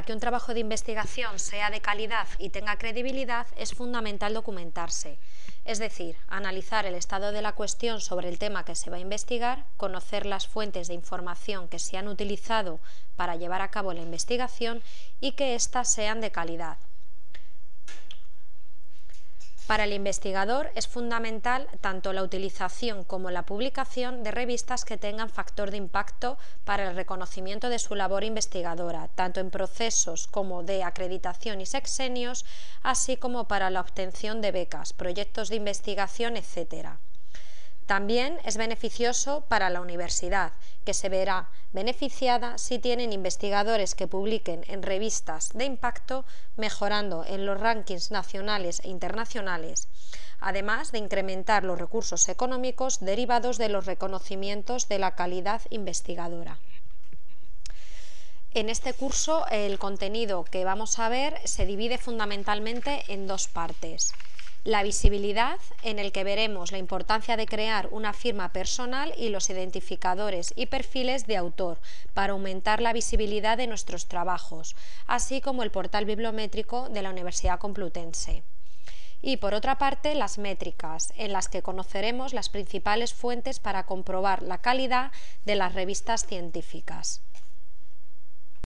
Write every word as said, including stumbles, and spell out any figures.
que un trabajo de investigación sea de calidad y tenga credibilidad, es fundamental documentarse, es decir, analizar el estado de la cuestión sobre el tema que se va a investigar, conocer las fuentes de información que se han utilizado para llevar a cabo la investigación y que éstas sean de calidad. Para el investigador es fundamental tanto la utilización como la publicación de revistas que tengan factor de impacto para el reconocimiento de su labor investigadora, tanto en procesos como de acreditación y sexenios, así como para la obtención de becas, proyectos de investigación, etcétera. También es beneficioso para la universidad, que se verá beneficiada si tienen investigadores que publiquen en revistas de impacto, mejorando en los rankings nacionales e internacionales, además de incrementar los recursos económicos derivados de los reconocimientos de la calidad investigadora. En este curso, el contenido que vamos a ver se divide fundamentalmente en dos partes. La visibilidad, en el que veremos la importancia de crear una firma personal y los identificadores y perfiles de autor para aumentar la visibilidad de nuestros trabajos, así como el portal bibliométrico de la Universidad Complutense. Y por otra parte, las métricas, en las que conoceremos las principales fuentes para comprobar la calidad de las revistas científicas.